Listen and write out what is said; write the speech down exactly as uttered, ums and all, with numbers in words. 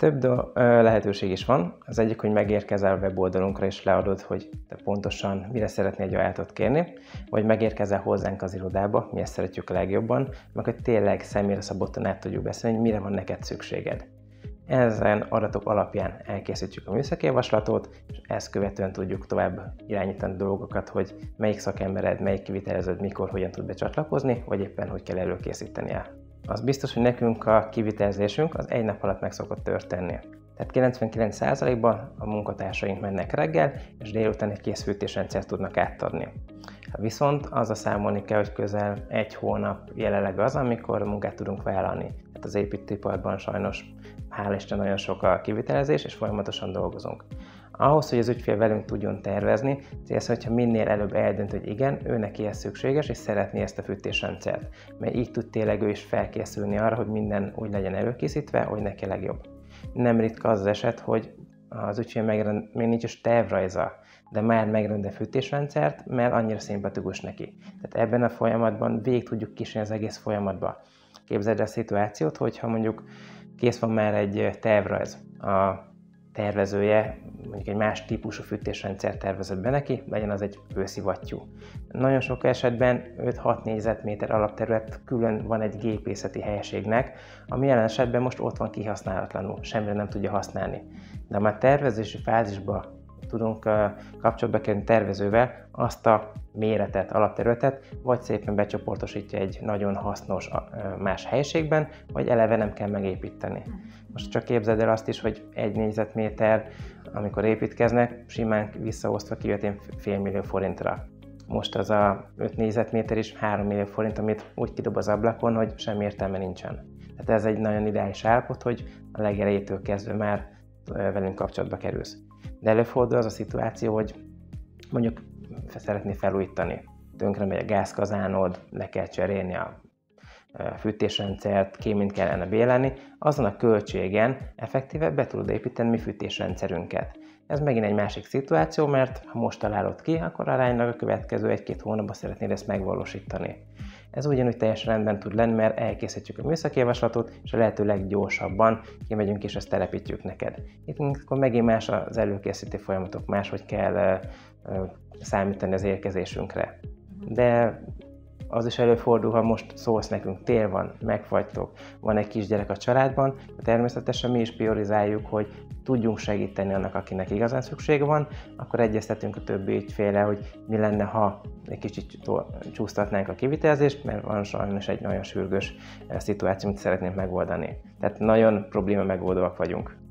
Több do- ö, lehetőség is van. Az egyik, hogy megérkezel a weboldalunkra és leadod, hogy te pontosan mire szeretnél egy ajánlatot kérni, vagy megérkezel hozzánk az irodába, mi ezt szeretjük a legjobban, meg hogy tényleg személyre szabottan át tudjuk beszélni, hogy mire van neked szükséged. Ezen adatok alapján elkészítjük a műszaki javaslatot, és ezt követően tudjuk tovább irányítani dolgokat, hogy melyik szakembered, melyik kiviteleződ mikor, hogyan tud becsatlakozni, vagy éppen hogy kell előkészítenie. Az biztos, hogy nekünk a kivitelezésünk az egy nap alatt meg szokott történni. Tehát kilencvenkilenc százalékban a munkatársaink mennek reggel, és délután egy kész fűtésrendszert tudnak átadni. Viszont azzal számolni kell, hogy közel egy hónap jelenleg az, amikor munkát tudunk vállalni. Tehát az építőiparban sajnos, hála Isten, nagyon sok a kivitelezés, és folyamatosan dolgozunk. Ahhoz, hogy az ügyfél velünk tudjon tervezni, célsz, hogyha minél előbb eldönt, hogy igen, ő neki ez szükséges, és szeretné ezt a fűtésrendszert. Mert így tud tényleg ő is felkészülni arra, hogy minden úgy legyen előkészítve, hogy neki legjobb. Nem ritka az az eset, hogy az ügyfél megrend, még nincs is tervrajza, de már megrend a fűtésrendszert, mert annyira szimpatikus neki. Tehát ebben a folyamatban végig tudjuk kísérni az egész folyamatba. Képzeld el a szituációt, hogyha mondjuk kész van már egy tervrajz, a tervezője mondjuk egy más típusú fűtésrendszer tervezett be neki, legyen az egy hőszivattyú. Nagyon sok esetben öt-hat négyzetméter alapterület külön van egy gépészeti helységnek, ami jelen esetben most ott van kihasználatlanul, semmire nem tudja használni. De már tervezési fázisban tudunk kapcsolatba kerülni tervezővel, azt a méretet, alapterületet, vagy szépen becsoportosítja egy nagyon hasznos más helyiségben, vagy eleve nem kell megépíteni. Most csak képzeld el azt is, hogy egy négyzetméter, amikor építkeznek, simán visszaosztva kijött fél millió forintra. Most az a öt négyzetméter is három millió forint, amit úgy kidob az ablakon, hogy semmi értelme nincsen. Tehát ez egy nagyon ideális állapot, hogy a legelejétől kezdve már velünk kapcsolatba kerülsz. De előfordul az a szituáció, hogy mondjuk szeretné felújítani. Tönkre megy a gázkazánod, le kell cserélni a fűtésrendszert, kémint kellene bélelni, azon a költségen effektíve be tudod építeni mi fűtésrendszerünket. Ez megint egy másik szituáció, mert ha most találod ki, akkor aránylag a következő egy-két hónapban szeretnéd ezt megvalósítani. Ez ugyanúgy teljesen rendben tud lenni, mert elkészítjük a műszaki javaslatot, és a lehető leggyorsabban kimegyünk és ezt telepítjük neked. Itt akkor megint más az előkészítő folyamatok, máshogy kell uh, számítani az érkezésünkre. De az is előfordul, ha most szólsz nekünk, tél van, megfagytok, van egy kisgyerek a családban, természetesen mi is priorizáljuk, hogy tudjunk segíteni annak, akinek igazán szüksége van, akkor egyeztetünk a többi ügyféle, hogy mi lenne, ha egy kicsit csúsztatnánk a kivitelezést, mert van sajnos egy nagyon sürgős szituáció, amit szeretnénk megoldani. Tehát nagyon probléma megoldóak vagyunk.